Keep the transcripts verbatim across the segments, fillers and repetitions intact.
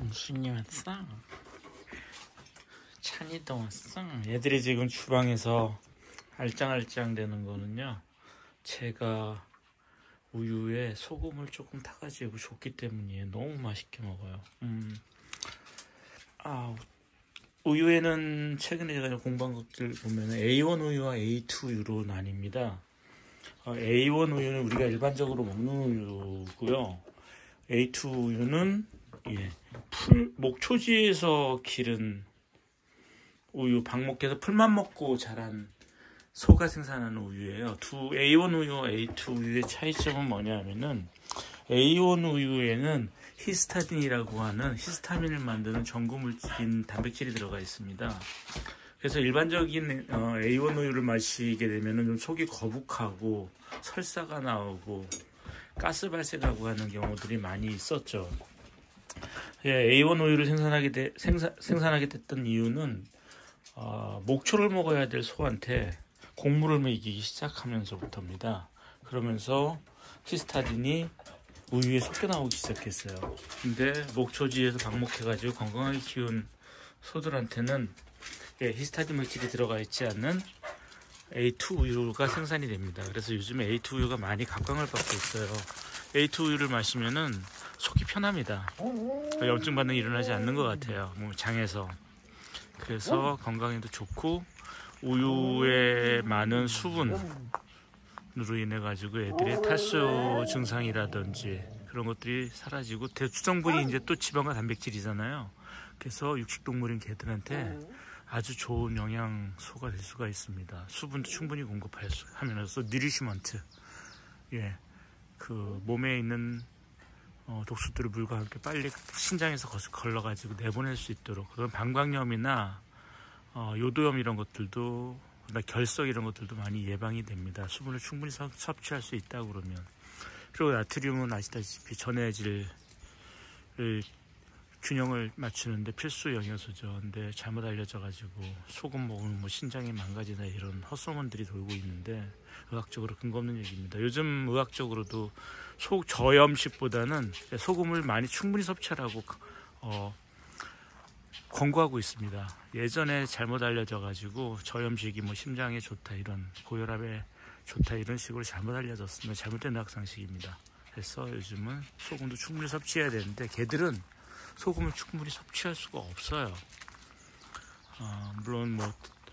영순이 왔어? 찬이도 왔어? 얘들이 지금 주방에서 알짱알짱 되는 거는요, 제가 우유에 소금을 조금 타가지고 줬기 때문이에요. 너무 맛있게 먹어요. 음. 아, 우유에는 최근에 제가 공부한 것들 보면 에이 원 우유와 에이 투 우유로 나뉩니다. 어, 에이 원 우유는 우리가 일반적으로 먹는 우유고요. 에이 투 우유는 예, 풀, 목초지에서 기른 우유, 방목해서 풀만 먹고 자란 소가 생산하는 우유예요. 두 에이 원 우유와 에이 투 우유의 차이점은 뭐냐 하면은, 에이 원 우유에는 히스타딘이라고 하는 히스타민을 만드는 전구물질인 단백질이 들어가 있습니다. 그래서 일반적인 어, 에이 원 우유를 마시게 되면은 좀 속이 거북하고 설사가 나오고 가스 발생하고 하는 경우들이 많이 있었죠. 예, 에이 원 우유를 생산하게, 되, 생산, 생산하게 됐던 이유는 어, 목초를 먹어야 될 소한테 곡물을 먹이기 시작하면서부터입니다. 그러면서 히스타딘이 우유에 섞여 나오기 시작했어요. 근데 목초지에서 방목해가지고 건강하게 키운 소들한테는 예, 히스타딘 물질이 들어가 있지 않는 에이 투 우유가 생산이 됩니다. 그래서 요즘에 에이 투 우유가 많이 각광을 받고 있어요. 에이 투 우유를 마시면은 속이 편합니다. 염증 반응이 일어나지 않는 것 같아요. 뭐 장에서. 그래서 건강에도 좋고, 우유에 많은 수분으로 인해 가지고 애들의 탈수 증상이라든지 그런 것들이 사라지고, 대추성분이 이제 또 지방과 단백질이잖아요. 그래서 육식동물인 개들한테 아주 좋은 영양소가 될 수가 있습니다. 수분도 충분히 공급하면서 뉴리시먼트, 예, 그 몸에 있는 어, 독소들을 물과 함께 빨리 신장에서 걸러가지고 내보낼 수 있도록, 그런 방광염이나 어, 요도염 이런 것들도, 결석 이런 것들도 많이 예방이 됩니다. 수분을 충분히 섭, 섭취할 수 있다고 그러면. 그리고 나트륨은 아시다시피 전해질을 균형을 맞추는데 필수 영양소죠. 근데 잘못 알려져가지고 소금 먹으면 뭐 신장이 망가지나 이런 헛소문들이 돌고 있는데, 의학적으로 근거 없는 얘기입니다. 요즘 의학적으로도 소 저염식보다는 소금을 많이 충분히 섭취하라고 어, 권고하고 있습니다. 예전에 잘못 알려져가지고 저염식이 뭐 심장에 좋다, 이런 고혈압에 좋다, 이런 식으로 잘못 알려졌습니다. 잘못된 의학상식입니다. 그래서 요즘은 소금도 충분히 섭취해야 되는데, 개들은 소금을 충분히 섭취할 수가 없어요. 어, 물론 뭐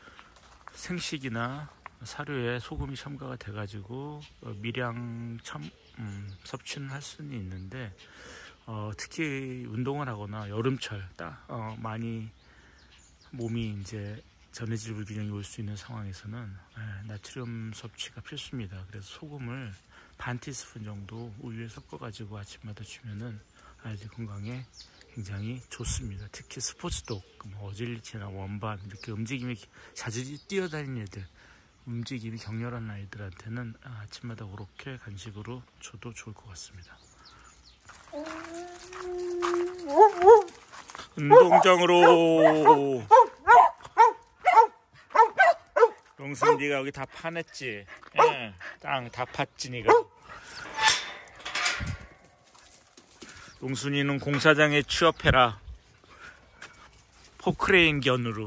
생식이나 사료에 소금이 첨가가 돼가지고 어, 미량 첨, 음, 섭취는 할 수는 있는데, 어, 특히 운동을 하거나 여름철 딱 어, 많이 몸이 이제 전해질 불균형이 올 수 있는 상황에서는 예, 나트륨 섭취가 필수입니다. 그래서 소금을 반 티스푼 정도 우유에 섞어가지고 아침마다 주면은 아이들 건강에 굉장히 좋습니다. 특히 스포츠독, 뭐 어질리티나 원반, 이렇게 움직임이 자주 뛰어다니는 애들, 움직임이 격렬한 아이들한테는 아침마다 그렇게 간식으로 줘도 좋을 것 같습니다. 운동장으로. 용순, 네가 여기 다 파냈지? 예, 땅 다 팠지 네가. 용순이는 공사장에 취업해라. 포크레인 견으로.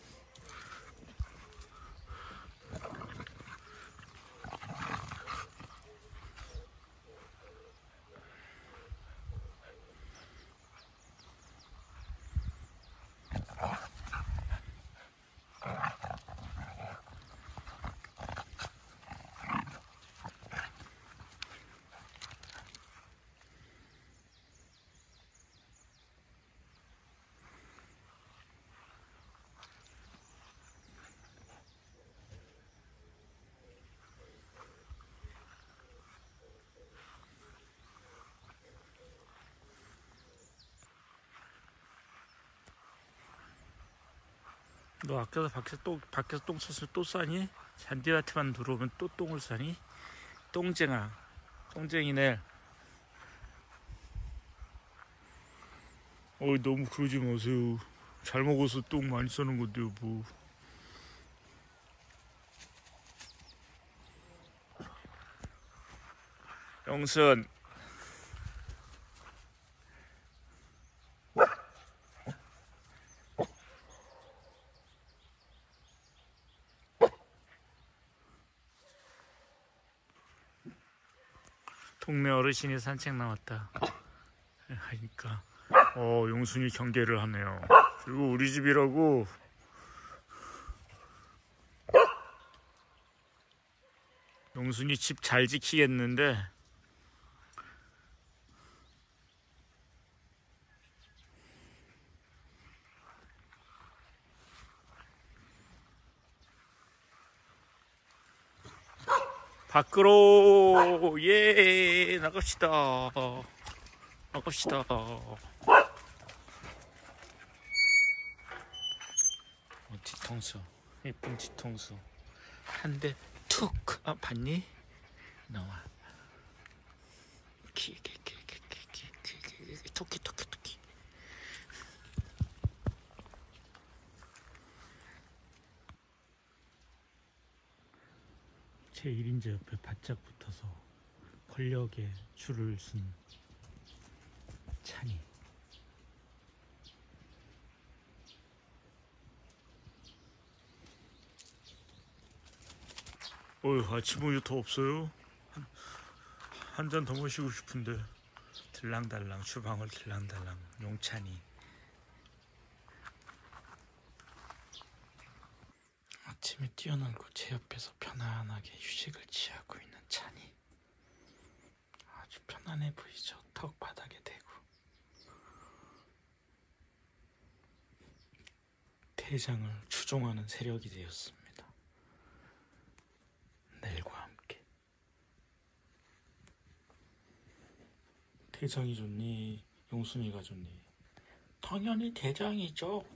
너 아껴서 밖에서 똥, 밖에서 똥 쌌을 또 싸니? 잔디밭에만 들어오면 또 똥을 싸니? 똥쟁아, 똥쟁이네. 어이, 너무 그러지 마세요. 잘 먹어서 똥 많이 싸는 건데요, 뭐. 영순, 동네 어르신이 산책 나왔다 하니까 어 용순이 경계를 하네요. 그리고 우리 집이라고 용순이 집 잘 지키겠는데 밖으로 예 나갑시다 나갑시다. 어, 뒤통수 예쁜 뒤통수 한 대 툭. 아 봤니? 나와 키키키키키키키 토끼 토끼 토끼. 제일 인자 옆에 바짝 붙어서 권력에 줄을 쓴 찬이. 어휴 아침 우유 더 없어요? 한 잔 더 마시고 싶은데. 들랑달랑 주방을 들랑달랑 용찬이. 아침에 뛰어놀고 제 옆에서 편안하게 휴식을 취하고 있는 찬이. 아주 편안해 보이죠? 턱 바닥에 대고. 대장을 추종하는 세력이 되었습니다. 내일과 함께. 대장이 좋니? 용순이가 좋니? 당연히 대장이죠.